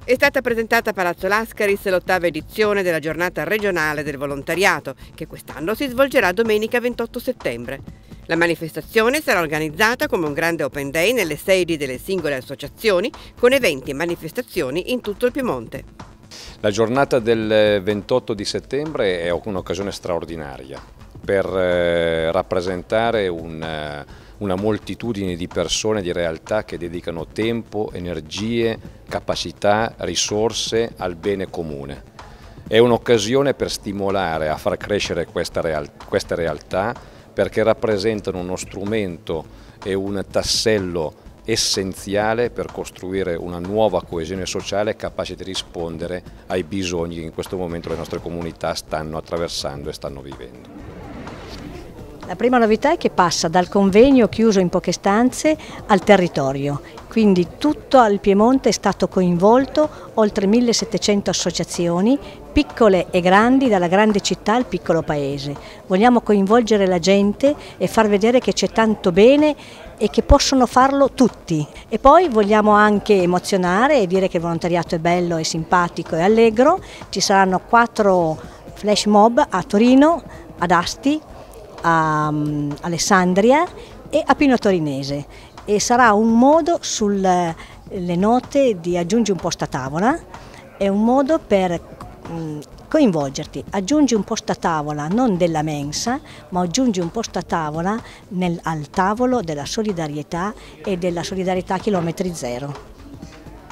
È stata presentata a Palazzo Lascaris l'8ª edizione della giornata regionale del volontariato, che quest'anno si svolgerà domenica 28 settembre. La manifestazione sarà organizzata come un grande open day nelle sedi delle singole associazioni, con eventi e manifestazioni in tutto il Piemonte. La giornata del 28 di settembre è un'occasione straordinaria per rappresentare una moltitudine di persone, di realtà che dedicano tempo, energie, capacità, risorse al bene comune. È un'occasione per stimolare a far crescere queste realtà, perché rappresentano uno strumento e un tassello essenziale per costruire una nuova coesione sociale capace di rispondere ai bisogni che in questo momento le nostre comunità stanno attraversando e stanno vivendo. La prima novità è che passa dal convegno chiuso in poche stanze al territorio, quindi tutto il Piemonte è stato coinvolto, oltre 1700 associazioni, piccole e grandi, dalla grande città al piccolo paese. Vogliamo coinvolgere la gente e far vedere che c'è tanto bene e che possono farlo tutti. E poi vogliamo anche emozionare e dire che il volontariato è bello, è simpatico e allegro. Ci saranno 4 flash mob a Torino, ad Asti, a Alessandria e a Pino Torinese, e sarà un modo sulle note di aggiungi un posto a tavola, è un modo per coinvolgerti, aggiungi un posto a tavola non della mensa, ma aggiungi un posto a tavola al tavolo della solidarietà e della solidarietà a chilometri zero.